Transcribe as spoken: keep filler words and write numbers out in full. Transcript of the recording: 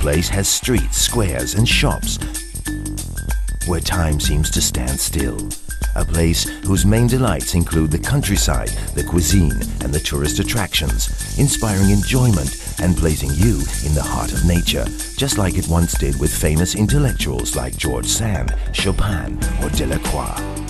place has streets, squares and shops where time seems to stand still. A place whose main delights include the countryside, the cuisine and the tourist attractions, inspiring enjoyment and placing you in the heart of nature, just like it once did with famous intellectuals like George Sand, Chopin or Delacroix.